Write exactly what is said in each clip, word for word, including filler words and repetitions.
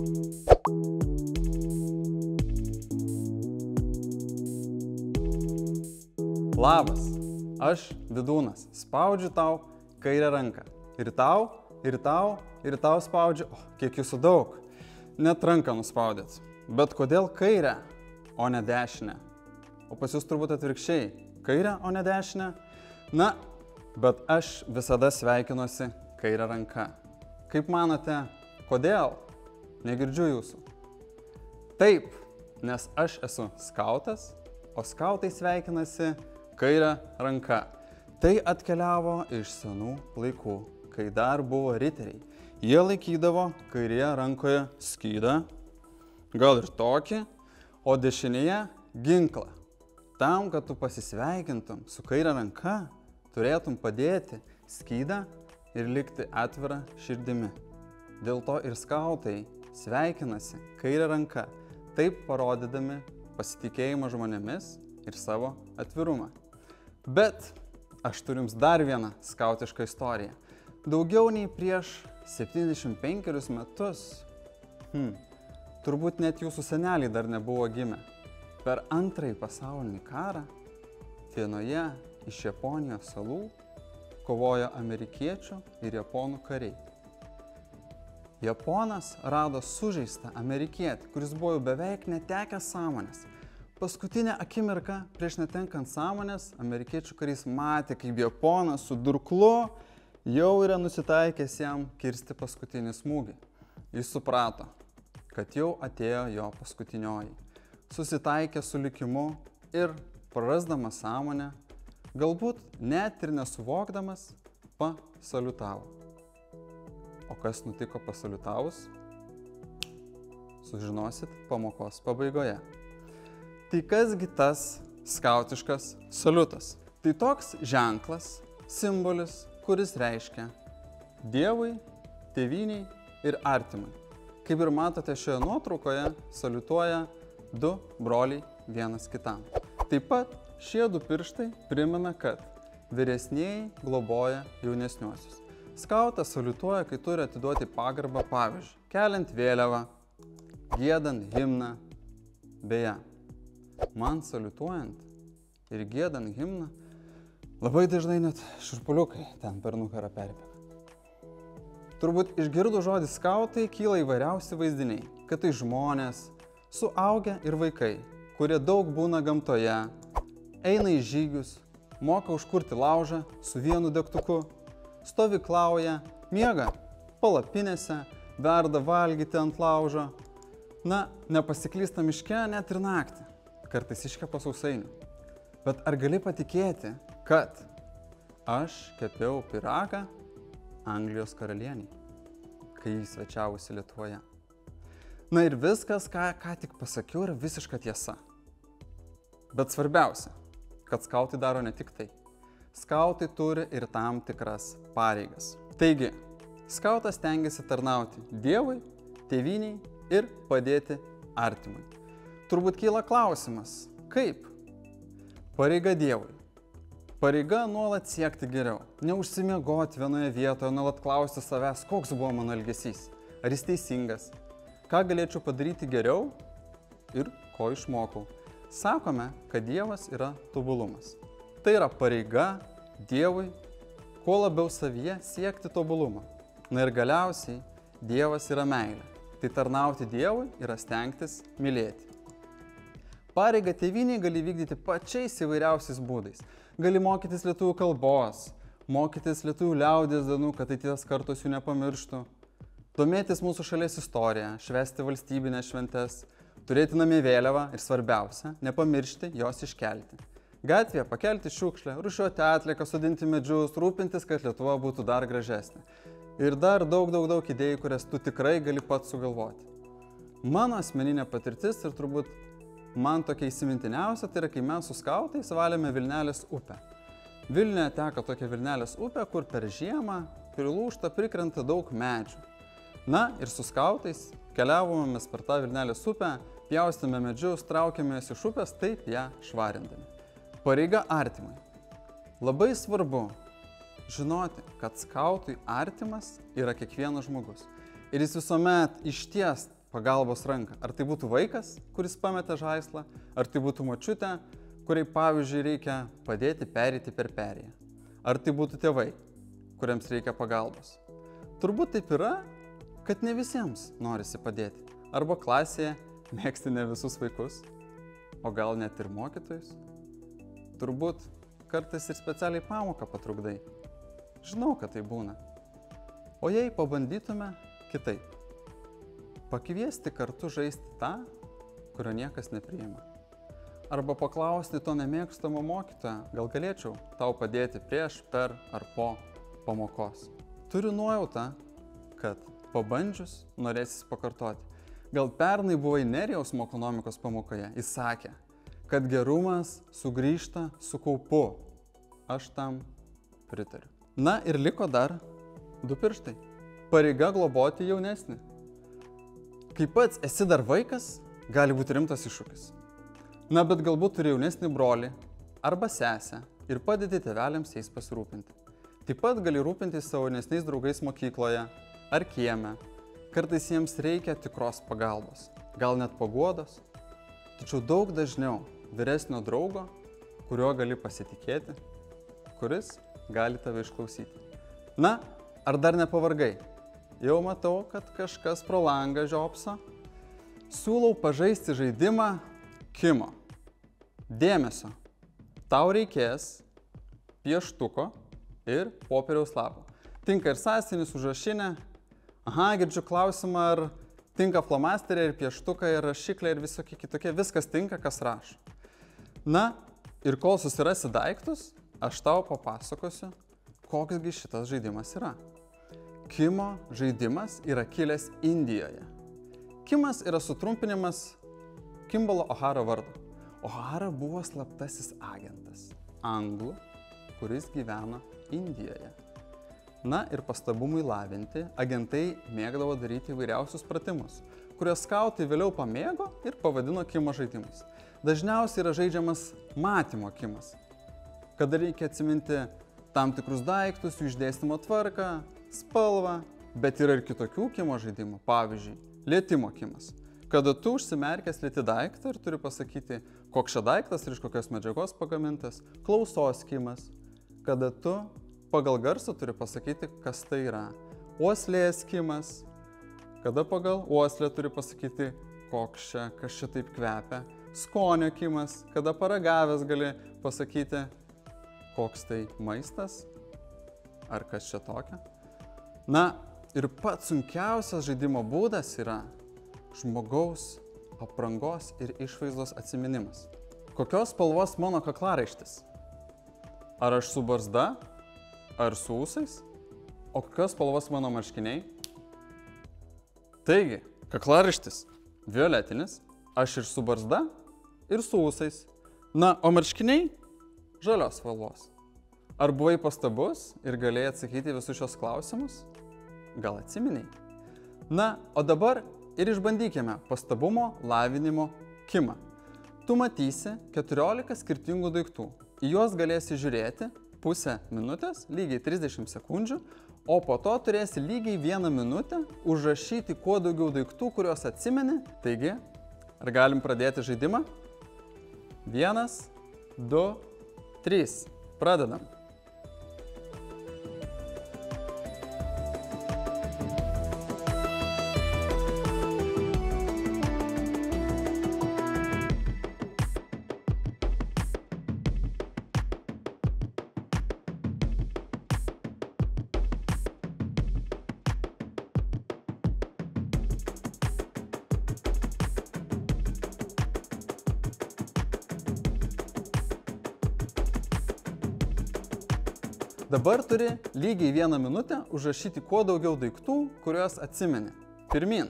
Labas, aš Vidūnas, spaudžiu tau kairę ranką. Ir tau, ir tau, ir tau spaudžiu, o, kiek jūsų daug. Net ranką nuspaudėt. Bet kodėl kairę, o ne dešinę? O pas jūs turbūt atvirkščiai, kairę, o ne dešinę? Na, bet aš visada sveikinuosi kairę ranką. Kaip manote, kodėl? Negirdžiu jūsų. Taip, nes aš esu skautas, o skautai sveikinasi kairę ranką. Tai atkeliavo iš senų laikų, kai dar buvo riteriai. Jie laikydavo kairėje rankoje skydą, gal ir tokį, o dešinėje ginklą. Tam, kad tu pasisveikintum su kairė ranka, turėtum padėti skydą ir likti atvirą širdimi. Dėl to ir skautai sveikinasi kairė ranka, taip parodydami pasitikėjimą žmonėmis ir savo atvirumą. Bet aš turiu jums dar vieną skautišką istoriją. Daugiau nei prieš septyniasdešimt penkerius metus, hmm, turbūt net jūsų seneliai dar nebuvo gimę, per antrąjį pasaulinį karą vienoje iš Japonijos salų kovojo amerikiečių ir japonų kariai. Japonas rado sužeistą amerikietį, kuris buvo jau beveik netekęs sąmonės. Paskutinę akimirką prieš netenkant sąmonės, amerikiečių karys matė, kaip japonas su durklu jau yra nusitaikęs jam kirsti paskutinį smūgį. Jis suprato, kad jau atėjo jo paskutinioji. Susitaikė su likimu ir, prarasdamas sąmonę, galbūt net ir nesuvokdamas, pasaliutavo. O kas nutiko pasaliutavus, sužinosit pamokos pabaigoje. Tai kasgi tas skautiškas saliutas? Tai toks ženklas, simbolis, kuris reiškia Dievui, tėvynei ir artimui. Kaip ir matote šioje nuotraukoje, saliutuoja du broliai vienas kitam. Taip pat šie du pirštai primena, kad vyresnieji globoja jaunesniuosius. Skautas saliutuoja, kai turi atiduoti pagarbą, pavyzdžiui, keliant vėliavą, giedant himną. Beje, man saliutuojant ir giedant himną, labai dažnai net šurpuliukai ten per nugarą perbėga. Turbūt išgirdus žodį skautai kyla įvairiausi vaizdiniai, kad tai žmonės, suaugę ir vaikai, kurie daug būna gamtoje, eina į žygius, moka užkurti laužą su vienu degtuku, stovyklauja, miega palapinėse, verda valgyti ant laužo, na, nepasiklysta miške net ir naktį, kartais iškepa sausainių. Bet ar gali patikėti, kad aš kepiau pyragą Anglijos karalieniai, kai jis svečiavosi Lietuvoje? Na ir viskas, ką, ką tik pasakiau, yra visiška tiesa. Bet svarbiausia, kad skautai daro ne tik tai. Skautai turi ir tam tikras pareigas. Taigi, skautas stengiasi tarnauti Dievui, tėvynei ir padėti artimui. Turbūt kyla klausimas, kaip? Pareiga Dievui. Pareiga nuolat siekti geriau. Neužsimiegoti vienoje vietoje, nuolat klausti savęs, koks buvo mano elgesys, ar jis teisingas, ką galėčiau padaryti geriau ir ko išmokau. Sakome, kad Dievas yra tobulumas. Tai yra pareiga Dievui, kuo labiau savyje siekti tobulumą. Na ir galiausiai Dievas yra meilė. Tai tarnauti Dievui yra stengtis mylėti. Pareigą tėvynei gali vykdyti pačiais įvairiausiais būdais. Gali mokytis lietuvių kalbos, mokytis lietuvių liaudies dainų, kad ateities kartos jų nepamirštų, domėtis mūsų šalies istoriją, švęsti valstybinės šventes, turėti namie vėliavą ir svarbiausia, nepamiršti jos iškelti. Gatvėje pakelti šiukšlę, rūšiuoti atlieką, sodinti medžius, rūpintis, kad Lietuva būtų dar gražesnė. Ir dar daug, daug, daug idėjų, kurias tu tikrai gali pats sugalvoti. Mano asmeninė patirtis ir turbūt man tokia įsimintiniausia, tai yra, kai mes su skautais valėme Vilnelės upę. Vilniuje teka tokia Vilnelės upė, kur per žiemą prilūžta, prikrenta daug medžių. Na ir su skautais keliavome mes per tą Vilnelės upę, pjaustėme medžius, traukėmės iš upės, taip ją švarindami. Pareiga artimui. Labai svarbu žinoti, kad skautui artimas yra kiekvienas žmogus. Ir jis visuomet išties pagalbos ranką. Ar tai būtų vaikas, kuris pametė žaislą, ar tai būtų močiutė, kuriai pavyzdžiui reikia padėti pereiti per perėją. Ar tai būtų tėvai, kuriems reikia pagalbos. Turbūt taip yra, kad ne visiems norisi padėti. Arba klasėje mėgsti ne visus vaikus, o gal net ir mokytojus. Turbūt kartais ir specialiai pamoką patrukdai. Žinau, kad tai būna. O jei pabandytume kitaip. Pakviesti kartu žaisti tą, kurio niekas nepriima. Arba paklausti to nemėgstamo mokytojo, gal galėčiau tau padėti prieš, per ar po pamokos. Turiu nuojautą, kad pabandžius norėsis pakartoti. Gal pernai buvai Nerijaus ekonomikos pamokoje, jis sakė, kad gerumas sugrįžta su kaupu. Aš tam pritariu. Na ir liko dar du pirštai. Pareiga globoti jaunesnį. Kai pats esi dar vaikas, gali būti rimtas iššūkis. Na, bet galbūt turi jaunesnį brolį arba sesę ir padedi tėveliams jais pasirūpinti. Taip pat gali rūpintis savo jaunesniais draugais mokykloje ar kieme. Kartais jiems reikia tikros pagalbos, gal net paguodos. Tačiau daug dažniau vyresnio draugo, kuriuo gali pasitikėti, kuris gali tave išklausyti. Na, ar dar nepavargai? Jau matau, kad kažkas pro langą žiopso. Siūlau pažaisti žaidimą Kimo. Dėmesio. Tau reikės pieštuko ir popieriaus lapo. Tinka ir sąsiuvinis, užrašinė. Aha, girdžiu klausimą, ar tinka flomasteriai ir pieštukai ir rašiklė ir visokie kitokie. Viskas tinka, kas rašo. Na, ir kol susirasi daiktus, aš tau papasakosiu, koksgi šitas žaidimas yra. Kimo žaidimas yra kilęs Indijoje. Kimas yra sutrumpinimas Kimbalo O'Hara vardo. O'Hara buvo slaptasis agentas, anglų, kuris gyveno Indijoje. Na ir pastabumui lavinti, agentai mėgdavo daryti įvairiausius pratimus, kuriuos skautai vėliau pamėgo ir pavadino Kimo žaidimais. Dažniausiai yra žaidžiamas matymo Kimas, kada reikia atsiminti tam tikrus daiktus, jų išdėstymo tvarką, spalvą, bet yra ir kitokių Kimo žaidimų, pavyzdžiui, lietimo Kimas. Kada tu užsimerkęs lieti daiktą ir turi pasakyti, koks šia daiktas ir iš kokios medžiagos pagamintas, klausos Kimas. Kada tu pagal garsą turi pasakyti, kas tai yra. Uoslės Kimas. Kada pagal uoslę turi pasakyti, koks čia, kas čia taip kvepia. Skonio Kimas. Kada paragavęs gali pasakyti, koks tai maistas ar kas čia tokia. Na ir pats sunkiausias žaidimo būdas yra žmogaus aprangos ir išvaizdos atsiminimas. Kokios spalvos mano kaklaraištis? Ar aš su barzda? Ar su ūsais? O kokios spalvos mano marškiniai? Taigi, kaklaraištis violetinis, aš ir su barzda, ir su ūsais. Na, o marškiniai? Žalios spalvos. Ar buvai pastabus ir galėjai atsakyti visus šios klausimus? Gal atsiminiai? Na, o dabar ir išbandykime pastabumo lavinimo Kimą. Tu matysi keturiolika skirtingų daiktų. Į juos galėsi žiūrėti pusę minutės, lygiai trisdešimt sekundžių, o po to turėsi lygiai vieną minutę užrašyti kuo daugiau daiktų, kuriuos atsimeni. Taigi, ar galim pradėti žaidimą? Vienas, du, trys. Pradedam. Dabar turi lygiai vieną minutę užrašyti kuo daugiau daiktų, kuriuos atsimeni. Pirmyn.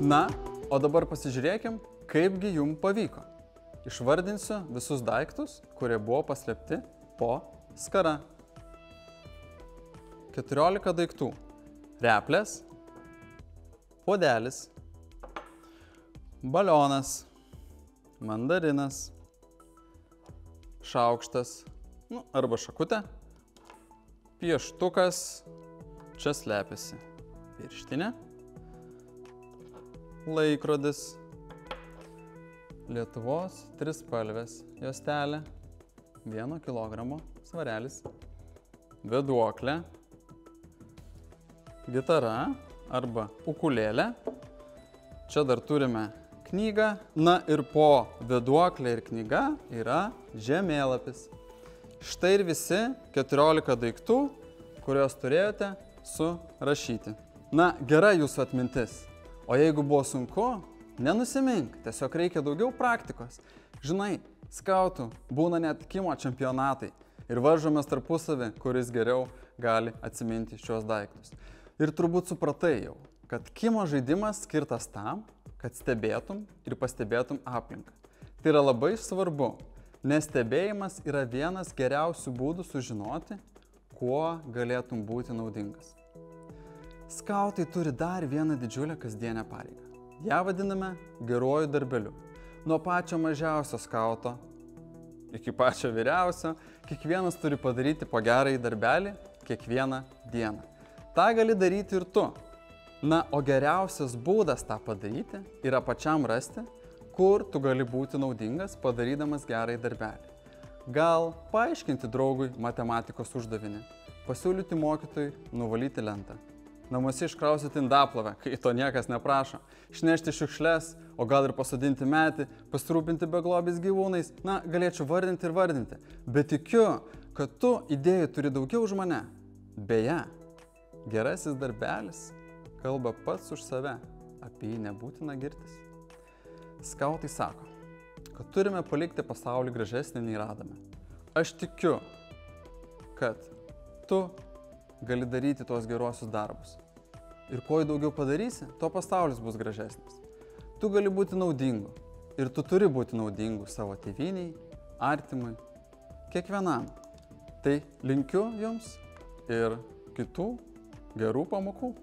Na, o dabar pasižiūrėkim, kaipgi jum pavyko. Išvardinsiu visus daiktus, kurie buvo paslėpti po skara. keturiolika daiktų. Replės, puodelis, balionas, mandarinas, šaukštas, nu, arba šakutė, pieštukas, čia slepiasi pirštinė, laikrodis, Lietuvos trispalvės juostelė, vieno kilogramo svarelis, vėduoklė, gitara arba ukulėlė. Čia dar turime knygą. Na ir po vėduoklė ir knyga yra žemėlapis. Štai ir visi keturiolika daiktų, kuriuos turėjote surašyti. Na, gera jūsų atmintis. O jeigu buvo sunku, nenusimink, tiesiog reikia daugiau praktikos. Žinai, skautų būna net kimo čempionatai ir varžomės tarpusavį, kuris geriau gali atsiminti šios daiktus. Ir turbūt supratai jau, kad kimo žaidimas skirtas tam, kad stebėtum ir pastebėtum aplinką. Tai yra labai svarbu, nes stebėjimas yra vienas geriausių būdų sužinoti, kuo galėtum būti naudingas. Skautai turi dar vieną didžiulę kasdienę pareigą. Ja vadiname geruoju darbeliu. Nuo pačio mažiausio skauto iki pačio vyriausio, kiekvienas turi padaryti po gerąjį darbelį kiekvieną dieną. Ta gali daryti ir tu. Na, o geriausias būdas tą padaryti yra pačiam rasti, kur tu gali būti naudingas padarydamas gerąjį darbelį. Gal paaiškinti draugui matematikos uždavinį, pasiūlyti mokytojui nuvalyti lentą, namuose iškrausyti indaplovę, kai to niekas neprašo, išnešti šiukšles, o gal ir pasodinti medį, pasirūpinti beglobiais gyvūnais. Na, galėčiau vardinti ir vardinti, bet tikiu, kad tu idėjų turi daugiau už mane. Beje, gerasis darbelis kalba pats už save, apie jį nebūtina girtis. Skautai sako, kad turime palikti pasaulį gražesnį nei radome. Aš tikiu, kad tu gali daryti tuos geruosius darbus. Ir kuo daugiau padarysi, tuo pasaulis bus gražesnis. Tu gali būti naudingu ir tu turi būti naudingu savo tėvynei, artimui, kiekvienam. Tai linkiu jums ir kitų gerų pamokų.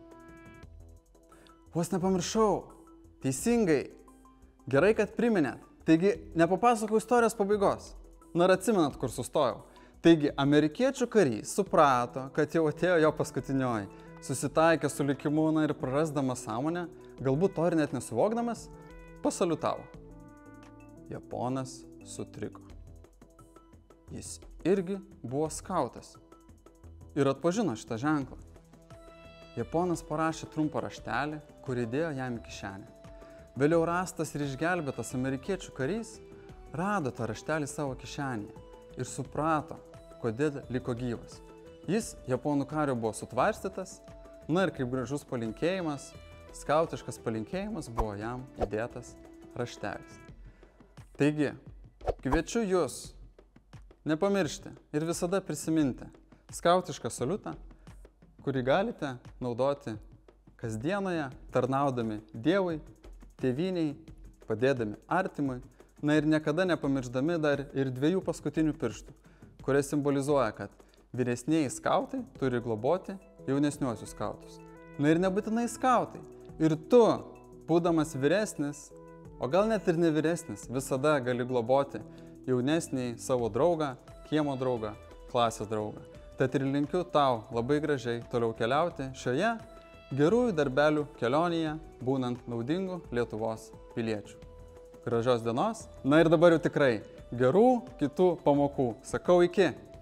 Vos nepamiršau. Teisingai. Gerai, kad priminėt. Taigi, nepapasakau istorijos pabaigos. Na, ir atsimenat, kur sustojau. Taigi, amerikiečių karys suprato, kad jau atėjo jo paskutinioji. Susitaikė su likimu, na, ir prarasdamas sąmonę, galbūt to ir net nesuvokdamas, pasaliutavo. Japonas sutriko. Jis irgi buvo skautas ir atpažino šitą ženklą. Japonas parašė trumpą raštelį, kurį dėjo jam į kišenę. Vėliau rastas ir išgelbėtas amerikiečių karys rado tą raštelį savo kišenėje ir suprato, kodėl liko gyvas. Jis japonų kario buvo sutvarstytas, na ir kaip gražus palinkėjimas, skautiškas palinkėjimas buvo jam įdėtas raštelis. Taigi, kviečiu jūs nepamiršti ir visada prisiminti skautišką saliutą, kurį galite naudoti kasdienoje, tarnaudami Dievui, tėvyniai, padėdami artimui, na ir niekada nepamiršdami dar ir dviejų paskutinių pirštų, kurie simbolizuoja, kad vyresnieji skautai turi globoti jaunesniuosius skautus. Na ir nebūtinai skautai. Ir tu, būdamas vyresnis, o gal net ir nevyresnis, visada gali globoti jaunesnį savo draugą, kiemo draugą, klasės draugą. Tad ir linkiu tau labai gražiai toliau keliauti šioje gerųjų darbelių kelionėje, būnant naudingų Lietuvos piliečių. Gražios dienos, na ir dabar jau tikrai gerų kitų pamokų. Sakau iki.